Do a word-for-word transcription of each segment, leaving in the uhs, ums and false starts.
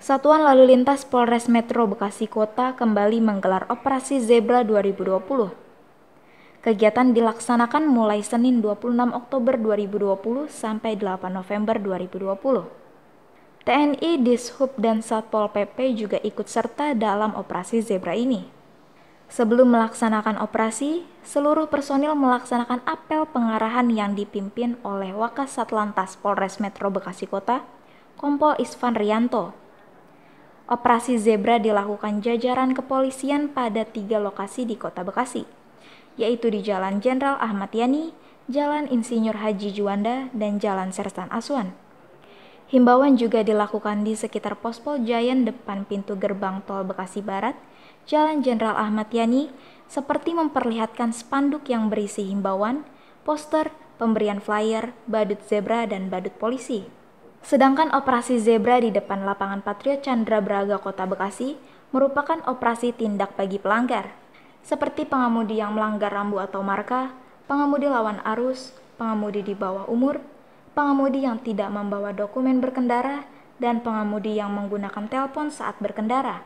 Satuan Lalu Lintas Polres Metro Bekasi Kota kembali menggelar Operasi Zebra dua ribu dua puluh. Kegiatan dilaksanakan mulai Senin dua puluh enam Oktober dua ribu dua puluh sampai delapan November dua ribu dua puluh. T N I, Dishub, dan Satpol P P juga ikut serta dalam operasi Zebra ini. Sebelum melaksanakan operasi, seluruh personil melaksanakan apel pengarahan yang dipimpin oleh Wakasat Lantas Polres Metro Bekasi Kota, Kompol Isvan Rianto. Operasi Zebra dilakukan jajaran kepolisian pada tiga lokasi di Kota Bekasi, yaitu di Jalan Jenderal Ahmad Yani, Jalan Insinyur Haji Juanda, dan Jalan Sersan Aswan. Himbauan juga dilakukan di sekitar Pospol Giant depan pintu gerbang tol Bekasi Barat, Jalan Jenderal Ahmad Yani, seperti memperlihatkan spanduk yang berisi himbauan, poster, pemberian flyer, badut zebra, dan badut polisi. Sedangkan operasi Zebra di depan lapangan Patriot Chandra Braga Kota Bekasi merupakan operasi tindak bagi pelanggar, seperti pengemudi yang melanggar rambu atau marka, pengemudi lawan arus, pengemudi di bawah umur, pengemudi yang tidak membawa dokumen berkendara, dan pengemudi yang menggunakan telepon saat berkendara.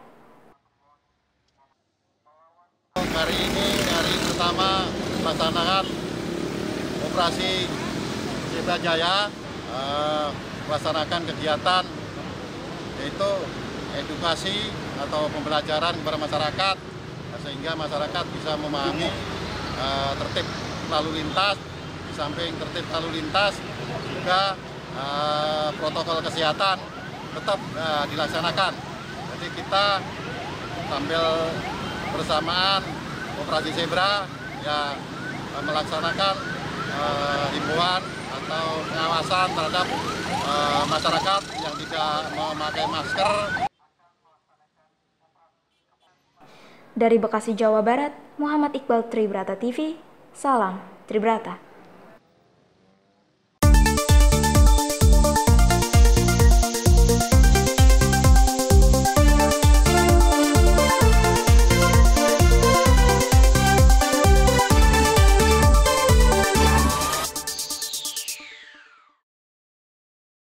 Hari ini hari pertama melaksanakan operasi Zebra Jaya, eh, melaksanakan kegiatan yaitu edukasi atau pembelajaran kepada masyarakat sehingga masyarakat bisa memahami eh, tertib lalu lintas. Di samping tertib lalu lintas juga eh, protokol kesehatan tetap eh, dilaksanakan. Jadi kita sambil bersamaan operasi Zebra ya eh, melaksanakan eh, himbauan atau pengawasan terhadap uh, masyarakat yang tidak memakai masker. Dari Bekasi, Jawa Barat, Muhammad Iqbal, Tribrata T V, salam Tribrata.